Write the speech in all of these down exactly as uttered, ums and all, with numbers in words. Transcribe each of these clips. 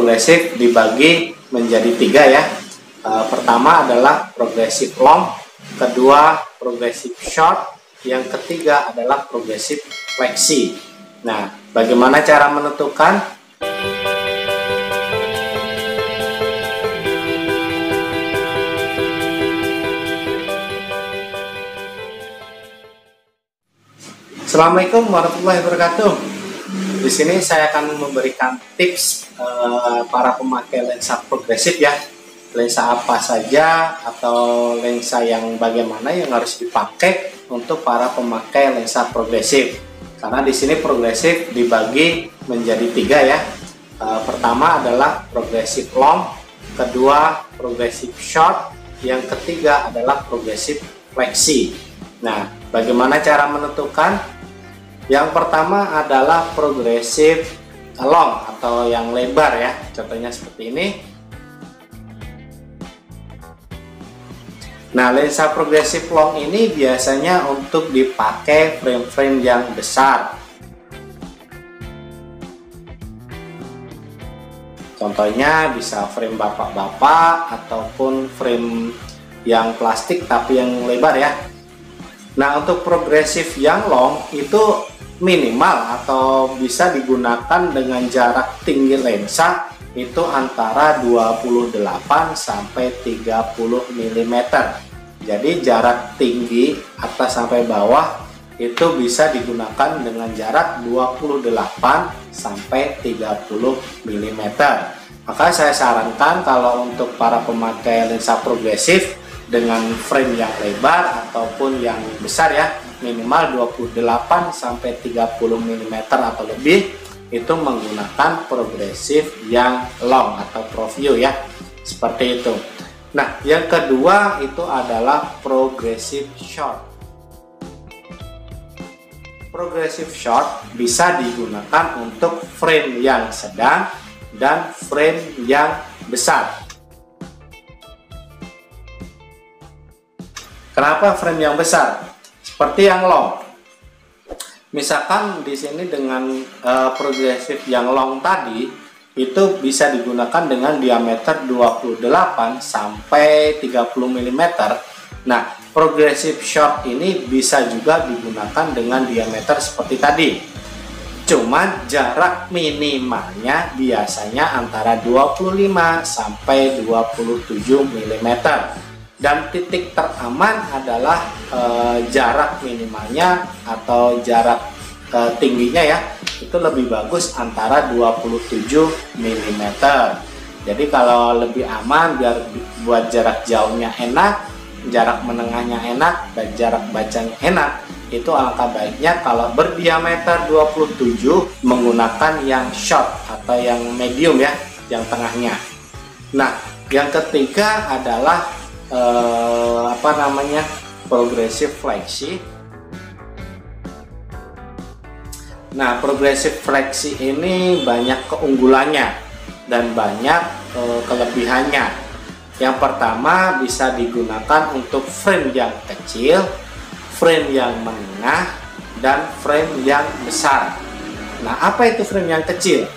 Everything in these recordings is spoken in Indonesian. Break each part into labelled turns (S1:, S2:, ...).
S1: progresif dibagi menjadi tiga ya. E, pertama adalah progresif long, kedua progresif short, yang ketiga adalah progresif flexi. Nah, bagaimana cara menentukan? Assalamualaikum warahmatullahi wabarakatuh. Di sini saya akan memberikan tips uh, para pemakai lensa progresif ya. Lensa apa saja atau lensa yang bagaimana yang harus dipakai untuk para pemakai lensa progresif. Karena di sini progresif dibagi menjadi tiga ya. Uh, pertama adalah progresif long, kedua progresif short, yang ketiga adalah progresif flexi. Nah, bagaimana cara menentukan? Yang pertama adalah progresif long atau yang lebar ya, contohnya seperti ini. Nah, lensa progresif long ini biasanya untuk dipakai frame-frame yang besar. Contohnya bisa frame bapak-bapak ataupun frame yang plastik tapi yang lebar ya. Nah, untuk progresif yang long itu minimal atau bisa digunakan dengan jarak tinggi lensa itu antara dua puluh delapan sampai tiga puluh milimeter. Jadi jarak tinggi atas sampai bawah itu bisa digunakan dengan jarak dua puluh delapan sampai tiga puluh milimeter. Maka saya sarankan kalau untuk para pemakai lensa progresif dengan frame yang lebar ataupun yang besar ya, minimal dua puluh delapan sampai tiga puluh milimeter atau lebih, itu menggunakan progresif yang long atau pro view ya, seperti itu. Nah, yang kedua itu adalah progresif short. Progresif short bisa digunakan untuk frame yang sedang dan frame yang besar. Kenapa frame yang besar? Seperti yang long. Misalkan di sini dengan uh, progresif yang long tadi itu bisa digunakan dengan diameter dua puluh delapan sampai tiga puluh milimeter. Nah, progresif short ini bisa juga digunakan dengan diameter seperti tadi. Cuman jarak minimalnya biasanya antara dua puluh lima sampai dua puluh tujuh milimeter. Dan titik teraman adalah e, jarak minimalnya atau jarak e, tingginya ya, itu lebih bagus antara dua puluh tujuh milimeter. Jadi kalau lebih aman biar buat jarak jauhnya enak, jarak menengahnya enak, dan jarak bacanya enak, itu alangkah baiknya kalau berdiameter dua puluh tujuh menggunakan yang short atau yang medium ya, yang tengahnya. Nah, yang ketiga adalah Eh, apa namanya progresif flexi. Nah, progresif flexi ini banyak keunggulannya dan banyak eh, kelebihannya. Yang pertama bisa digunakan untuk frame yang kecil, frame yang menengah, dan frame yang besar. Nah, apa itu frame yang kecil?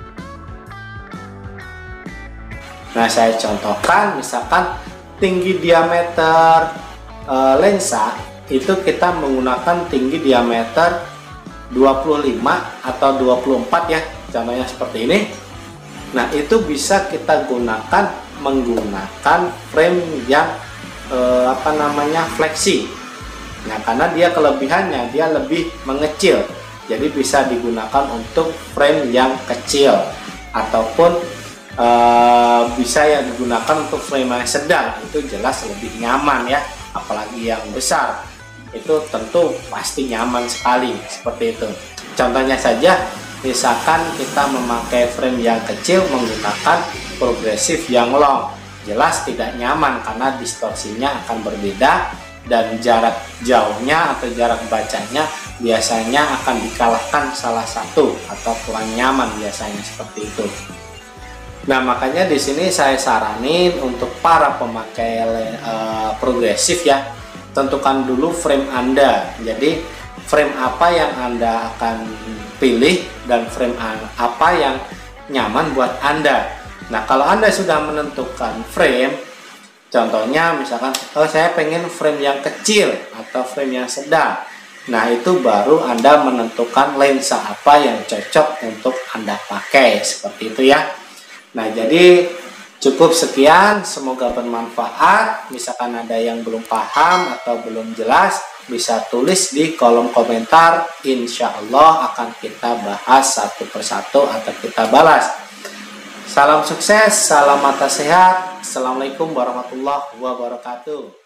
S1: Nah, saya contohkan misalkan tinggi diameter e, lensa itu kita menggunakan tinggi diameter dua puluh lima atau dua puluh empat ya, contohnya seperti ini. Nah, itu bisa kita gunakan menggunakan frame yang e, apa namanya flexi. Nah, karena dia kelebihannya dia lebih mengecil, jadi bisa digunakan untuk frame yang kecil ataupun Uh, bisa yang digunakan untuk frame yang sedang, itu jelas lebih nyaman ya, apalagi yang besar itu tentu pasti nyaman sekali seperti itu. Contohnya saja, misalkan kita memakai frame yang kecil menggunakan progresif yang long, jelas tidak nyaman karena distorsinya akan berbeda dan jarak jauhnya atau jarak bacanya biasanya akan dikalahkan salah satu atau kurang nyaman biasanya seperti itu. Nah, makanya di sini saya saranin untuk para pemakai uh, progresif ya, tentukan dulu frame Anda. Jadi frame apa yang Anda akan pilih dan frame apa yang nyaman buat Anda. Nah, kalau Anda sudah menentukan frame, contohnya misalkan, oh saya pengen frame yang kecil atau frame yang sedang. Nah, itu baru Anda menentukan lensa apa yang cocok untuk Anda pakai, seperti itu ya. Nah, jadi cukup sekian, semoga bermanfaat. Misalkan ada yang belum paham atau belum jelas, bisa tulis di kolom komentar. Insya Allah akan kita bahas satu persatu atau kita balas. Salam sukses, salam mata sehat. Assalamualaikum warahmatullahi wabarakatuh.